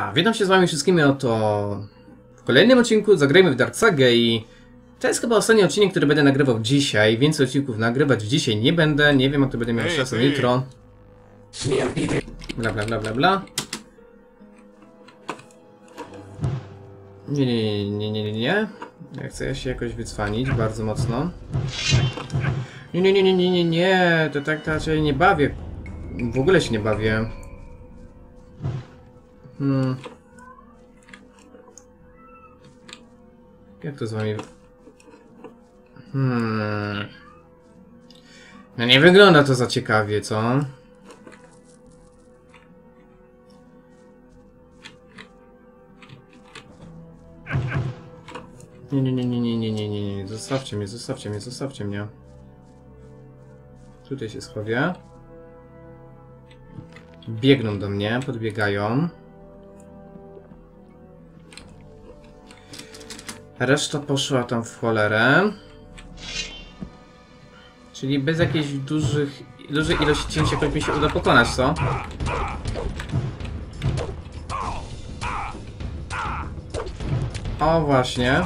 Witam się z wami wszystkimi oto w kolejnym odcinku Zagrajmy w Dark Sagę i to jest chyba ostatni odcinek, który będę nagrywał dzisiaj. Więcej odcinków nagrywać dzisiaj nie będę, nie wiem jak to będę miał czas jutro. Bla bla bla bla bla. Nie. Ja chcę się jakoś wycwanić bardzo mocno. Nie, to tak raczej nie bawię. W ogóle się nie bawię. Jak to z wami... No nie wygląda to za ciekawie, co? Nie. Zostawcie mnie. Tutaj się schowię. Biegną do mnie, podbiegają. Reszta poszła tam w cholerę. Czyli bez jakiejś dużej ilości cięć jakoś mi się uda pokonać, co? O właśnie.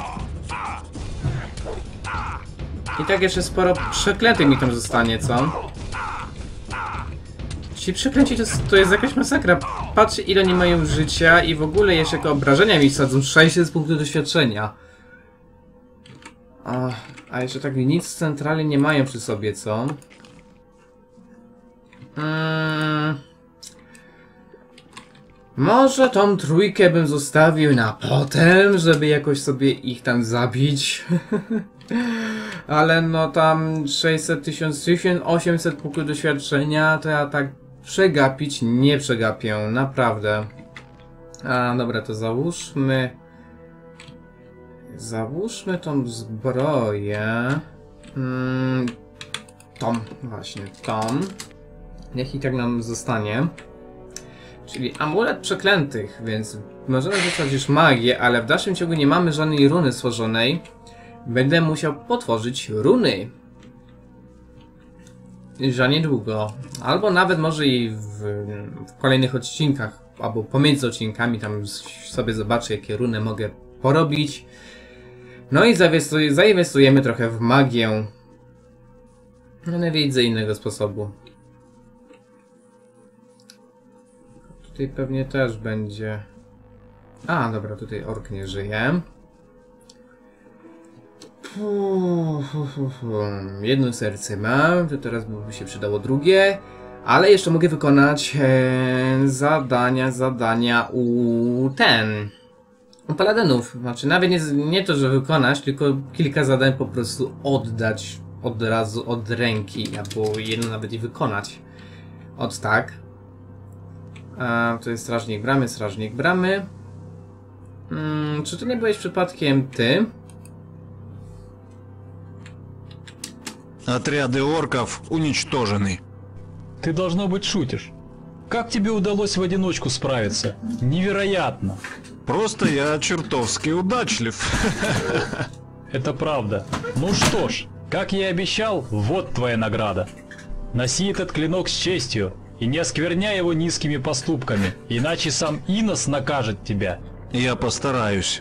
I tak jeszcze sporo przeklętych mi tam zostanie, co? Ci przeklęci to jest jakaś masakra. Patrzcie ile oni mają życia i w ogóle jeszcze jako obrażenia mi sadzą 600 punktów doświadczenia. A jeszcze tak nic centralnie nie mają przy sobie, co? Może tą trójkę bym zostawił na potem, żeby jakoś sobie ich tam zabić. Ale no tam 600, 1000, 1800 punktów doświadczenia to ja tak przegapić nie przegapię, naprawdę. Dobra, to załóżmy... Załóżmy tą zbroję. Tą. Niech i tak nam zostanie. Czyli amulet przeklętych, więc możemy rzucać już magię, ale w dalszym ciągu nie mamy żadnej runy stworzonej. Będę musiał potworzyć runy. Za niedługo. Albo nawet może i w kolejnych odcinkach, albo pomiędzy odcinkami tam sobie zobaczę jakie runy mogę porobić. No i zainwestujemy trochę w magię. No nie widzę innego sposobu. Tutaj pewnie też będzie... dobra, tutaj ork nie żyje. Jedno serce mam, to teraz by się przydało drugie. Ale jeszcze mogę wykonać zadania u paladynów. Znaczy nawet nie to, że wykonać, tylko kilka zadań po prostu oddać od razu od ręki, albo jedno nawet i wykonać. Tak. To jest strażnik bramy. Czy to nie byłeś przypadkiem ty? Отряды орков уничтожены. Ты, должно быть, шутишь. Как тебе удалось в одиночку справиться? Невероятно. Просто я чертовски удачлив. Это правда. Ну что ж, как я и обещал, вот твоя награда. Носи этот клинок с честью и не оскверняй его низкими поступками, иначе сам Инос накажет тебя. Я постараюсь.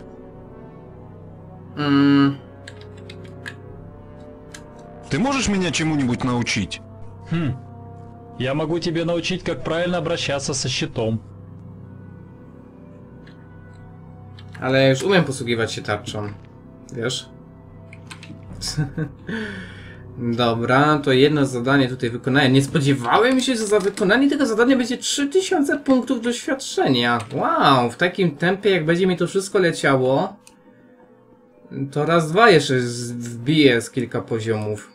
Ты можешь меня чему-нибудь научить? Я могу тебе научить, как правильно обращаться со щитом. Ale już umiem posługiwać się tarczą. Wiesz? Dobra, to jedno zadanie tutaj wykonałem. Nie spodziewałem się, że za wykonanie tego zadania będzie 3000 punktów doświadczenia. Wow, w takim tempie jak będzie mi to wszystko leciało, to raz, dwa jeszcze wbiję z kilka poziomów.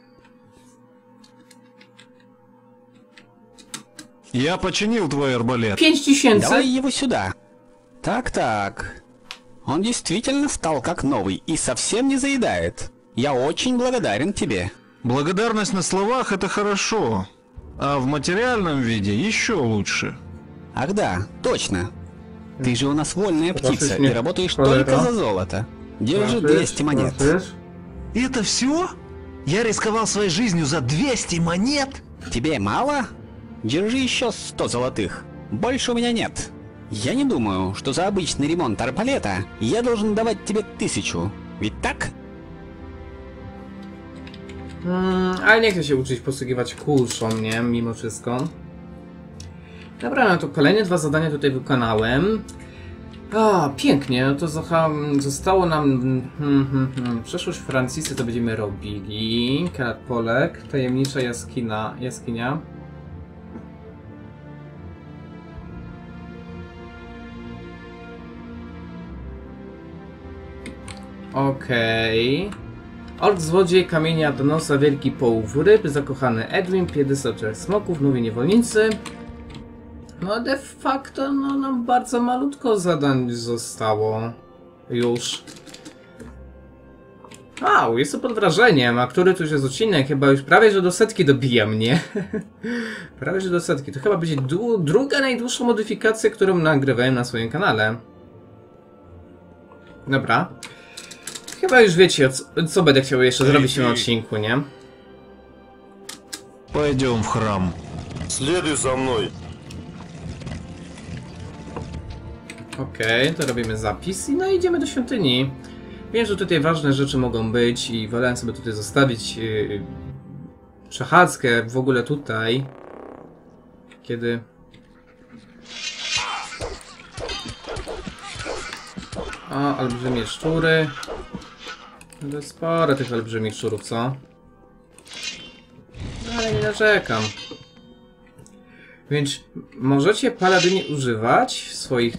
Я починил твой арбалет. 5000? Давай его сюда. Так. Он действительно стал как новый и совсем не заедает. Я очень благодарен тебе. Благодарность на словах это хорошо, а в материальном виде еще лучше. Ах да, точно. Ты же у нас вольная птица мне и работаешь кое-что. только за золото. Держи 200 монет. И это все? Я рисковал своей жизнью за 200 монет? Тебе мало? Держи еще 100 золотых. Больше у меня нет. Я не думаю, что за обычный ремонт арбалета я должен давать тебе 1000. Ведь tak? Ale nie chcę się uczyć posługiwać kulszą, nie? Mimo wszystko. Dobra, no to kolejne 2 zadania tutaj wykonałem. O, pięknie, no to zostało nam... Przeszłość Francisy to będziemy robili. Polek, tajemnicza jaskinia. Okej. Ork złodziej, kamienia do nosa, wielki połów ryb, zakochany Edwin, piedystal smoków, nowi niewolnicy. No de facto, no nam bardzo malutko zadań zostało. Już. Wow, jestem pod wrażeniem, a który tu już jest odcinek? Chyba już prawie, że do 100 dobija mnie. Prawie, że do 100. To chyba będzie druga najdłuższa modyfikacja, którą nagrywałem na swoim kanale. Dobra. Chyba już wiecie, co będę chciał jeszcze zrobić w tym odcinku, nie? Пойдем в храм. Следуй за мной. Okej, to robimy zapis i no idziemy do świątyni. Wiem, że tutaj ważne rzeczy mogą być i wolałem sobie tutaj zostawić przechadzkę w ogóle tutaj. Kiedy... O, olbrzymie szczury. No to jest sporo tych olbrzymich szczurów, co? No, ale nie narzekam. Więc możecie paladyni używać swoich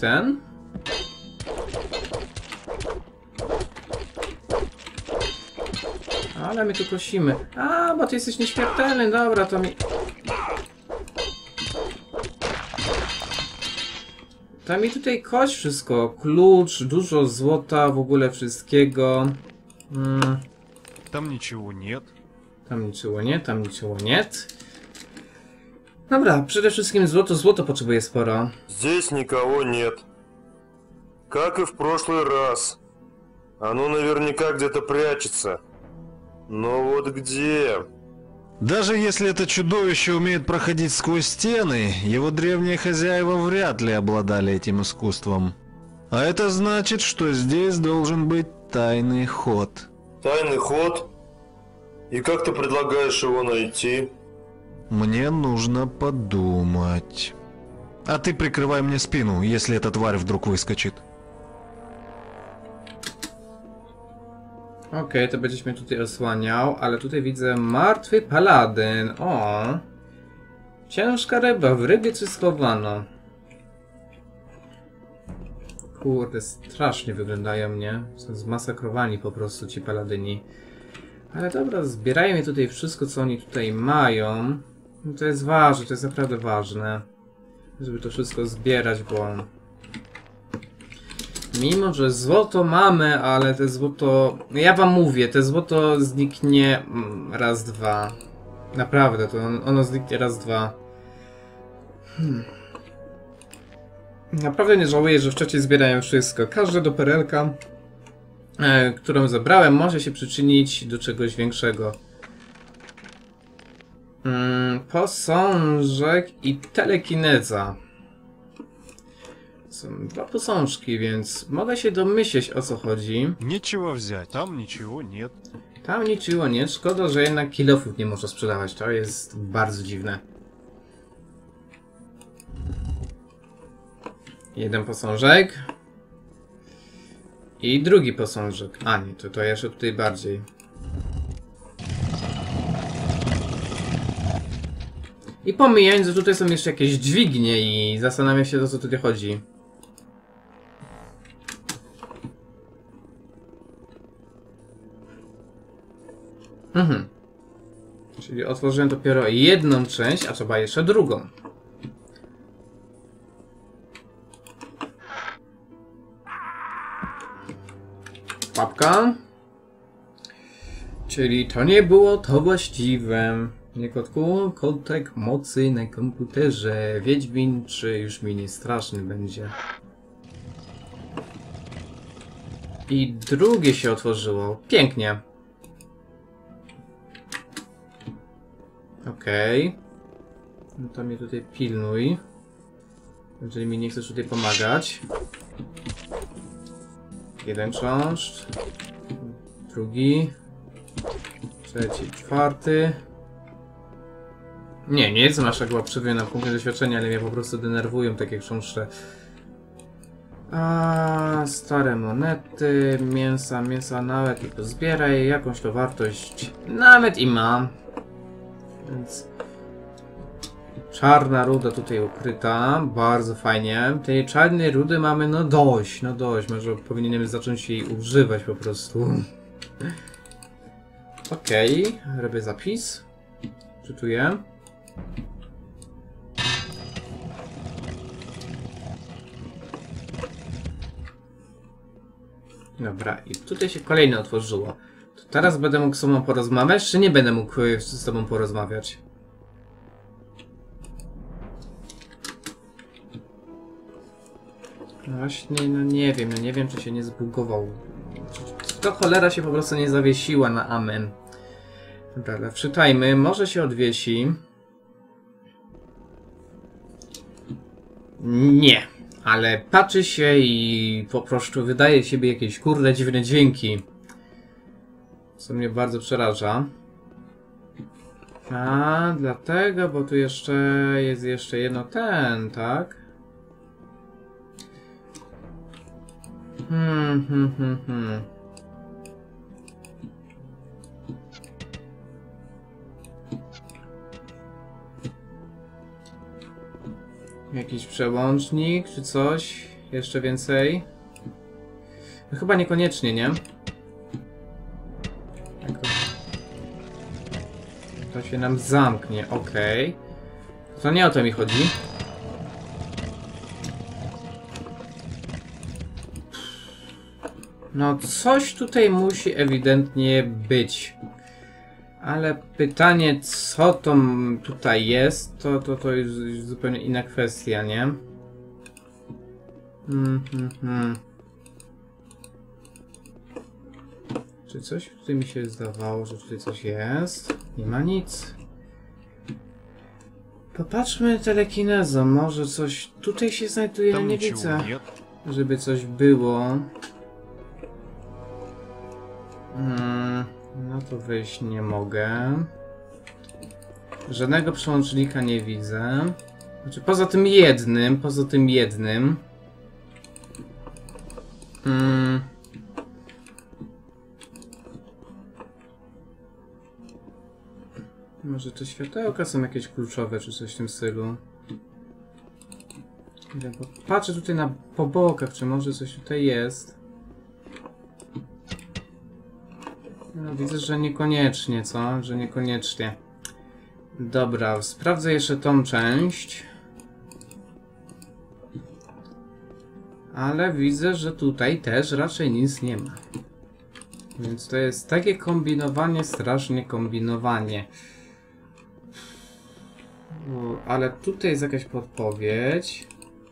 Ale my tu kosimy. A, bo ty jesteś nieśmiertelny, dobra, to mi... Tam mi tutaj kość wszystko. Klucz, dużo złota, w ogóle wszystkiego. Там ничего нет. Tam niczego nie, tam niczego nie. Dobra, przede wszystkim złoto potrzebuję sporo. Здесь никого нет. Как и в прошлый раз. Оно наверняка где-то прячется. Но вот где? Даже если это чудовище умеет проходить сквозь стены, его древние хозяева вряд ли обладали этим искусством. А это значит, что здесь должен быть тайный ход. Тайный ход? И как ты предлагаешь его найти? Мне нужно подумать. А ты прикрывай мне спину, если эта тварь вдруг выскочит. Okej, to będziesz mnie tutaj osłaniał, ale tutaj widzę martwy paladyn. O! Ciężka ryba, w rybie coś schowano. Kurde, strasznie wyglądają, nie? Są zmasakrowani po prostu ci paladyni. Ale dobra, zbierajmy tutaj wszystko, co oni tutaj mają. No to jest ważne, to jest naprawdę ważne. Żeby to wszystko zbierać, bo... Mimo, że złoto mamy, ale te złoto... Ja wam mówię, te złoto zniknie raz, dwa. Naprawdę, to ono zniknie raz, dwa. Naprawdę nie żałuję, że w czacie zbierają wszystko. Każda do perelka, którą zebrałem, może się przyczynić do czegoś większego. Posążek i telekineza. Są 2 posążki, więc mogę się domyśleć, o co chodzi. Нечего взять, там ничего нет. Tam niczego nie, szkoda, że jednak kilofów nie można sprzedawać, to jest bardzo dziwne. Jeden posążek. I drugi posążek. A nie, to jeszcze tutaj bardziej. I pomijając, że tutaj są jeszcze jakieś dźwignie i zastanawiam się, o co tutaj chodzi. Czyli otworzyłem dopiero jedną część, a trzeba jeszcze drugą. Papka. Czyli to nie było to właściwe. Nie kotku, kotek mocy na komputerze. Wiedźmin, czy już mi nie straszny będzie. I drugie się otworzyło. Pięknie. Okej. No to mnie tutaj pilnuj. Jeżeli mi nie chcesz tutaj pomagać. Jeden chrząszcz. Drugi. Trzeci, czwarty. Nie jestem aż tak łapczywy na punkcie doświadczenia, ale mnie po prostu denerwują takie chrząszcze. A stare monety, mięsa nawet i pozbieraj, jakąś to wartość nawet i mam. Więc czarna ruda tutaj ukryta, bardzo fajnie. Tej czarnej rudy mamy no dość, może powinienem zacząć jej używać po prostu. Okej, robię zapis. Czytuję. Dobra, i tutaj się kolejne otworzyło. To teraz będę mógł z tobą porozmawiać, czy nie będę mógł z tobą porozmawiać? No właśnie, no nie wiem, czy się nie zbugował. Czy to cholera się po prostu nie zawiesiła na amen. Dobra, ale wczytajmy, może się odwiesi. Nie. Ale patrzy się i po prostu wydaje siebie jakieś kurde dziwne dźwięki. Co mnie bardzo przeraża. A, dlatego, bo tu jest jeszcze jedno tak? Jakiś przełącznik, czy coś? Jeszcze więcej? No chyba niekoniecznie, nie? To się nam zamknie, okej. To nie o to mi chodzi. No coś tutaj musi ewidentnie być. Ale pytanie, co to tutaj jest, to jest zupełnie inna kwestia, nie? Czy coś tutaj mi się zdawało, że tutaj coś jest? Nie ma nic. Popatrzmy telekinezą, może coś tutaj się znajduje, ale nie widzę, żeby coś było. No to wejść nie mogę. Żadnego przełącznika nie widzę. Znaczy poza tym jednym. Może te światełka są jakieś kluczowe, czy coś w tym stylu. Patrzę tutaj po bokach, czy może coś tutaj jest. No, widzę, że niekoniecznie, co? Że niekoniecznie. Dobra, sprawdzę jeszcze tą część. Ale widzę, że tutaj też raczej nic nie ma. Więc to jest takie kombinowanie, strasznie kombinowanie. Ale tutaj jest jakaś podpowiedź.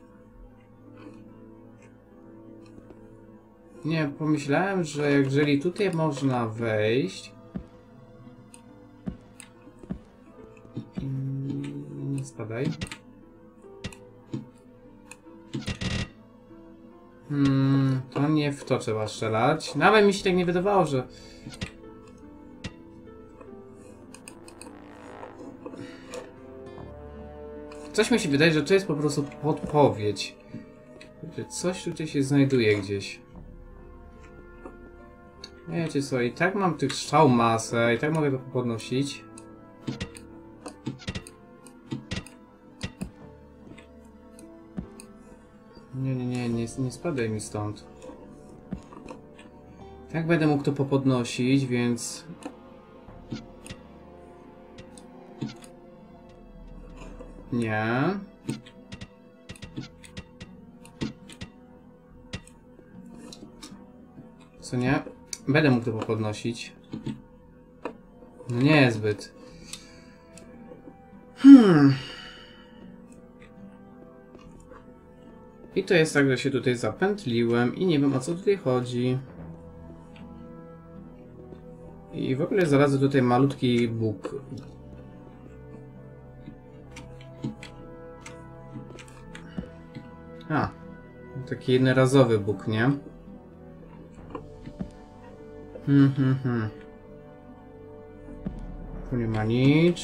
Nie, pomyślałem, że jeżeli tutaj można wejść... Nie spadaj. To nie w to trzeba strzelać. Nawet mi się tak nie wydawało, że... Coś mi się wydaje, że to jest po prostu podpowiedź. Że coś tutaj się znajduje gdzieś. Wiecie co, i tak mam tych strzał masę, i tak mogę to podnosić. Nie spadaj mi stąd. Tak będę mógł to popodnosić, więc... Nie. Co nie? Będę mógł to popodnosić. No nie zbyt. I to jest tak, że się tutaj zapętliłem i nie wiem, o co tutaj chodzi. I w ogóle znalazłem tutaj malutki bóg. A, taki jednorazowy Bóg, nie? Tu nie ma nic.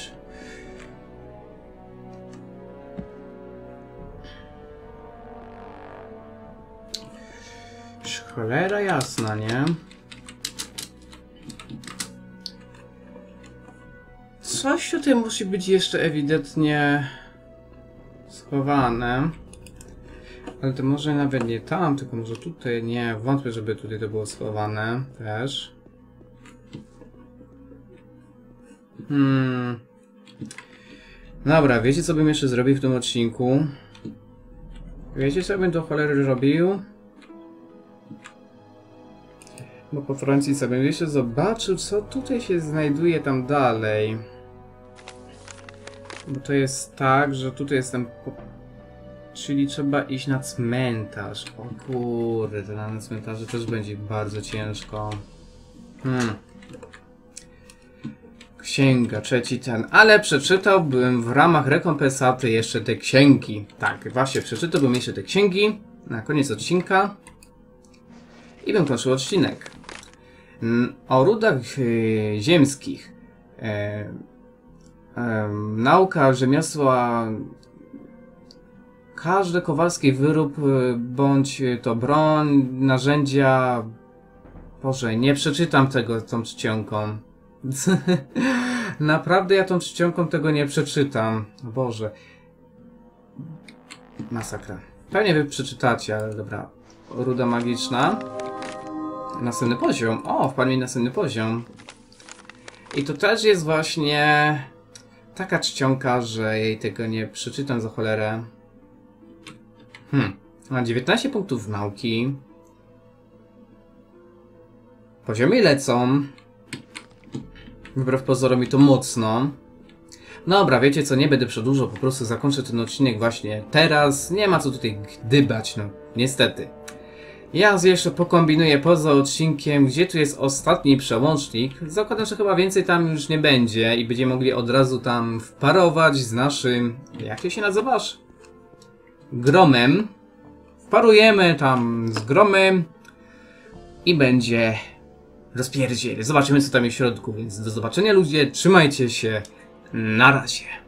Cholera jasna, nie? Coś tutaj musi być jeszcze ewidentnie schowane. Ale to może nawet nie tam, tylko może tutaj. Nie, wątpię, żeby tutaj to było schowane też. Dobra, wiecie co bym jeszcze zrobił w tym odcinku? Wiecie co bym do cholery robił? Bo po Francji sobie bym jeszcze zobaczył, co tutaj się znajduje tam dalej. Bo to jest tak, że tutaj jestem... Czyli trzeba iść na cmentarz. O kurde, na cmentarzu też będzie bardzo ciężko. Księga, trzeci ten. Ale przeczytałbym w ramach rekompensaty jeszcze te księgi. Tak, właśnie, przeczytałbym jeszcze te księgi na koniec odcinka. I bym kończył odcinek. O rudach ziemskich. Nauka rzemiosła. Każdy kowalski wyrób, bądź to broń, narzędzia... Boże, nie przeczytam tego tą czcionką. Naprawdę ja tą czcionką tego nie przeczytam. Boże. Masakra. Pewnie wy przeczytacie, ale dobra. Ruda magiczna. Następny poziom. O, wpadł mi następny poziom. I to też jest właśnie taka czcionka, że jej tego nie przeczytam za cholerę. Mam 19 punktów nauki. Poziomy lecą. Wbrew pozorom i to mocno. Dobra, wiecie co, nie będę przedłużał, po prostu zakończę ten odcinek właśnie teraz. Nie ma co tutaj gdybać, no niestety. Ja jeszcze pokombinuję poza odcinkiem, gdzie tu jest ostatni przełącznik. Zakładam, że chyba więcej tam już nie będzie i będziemy mogli od razu tam wparować z naszym... Jak ty się nazywasz? Gromem. Wparujemy tam z Gromem i będzie rozpierdziel. Zobaczymy co tam jest w środku, więc do zobaczenia ludzie, trzymajcie się, na razie.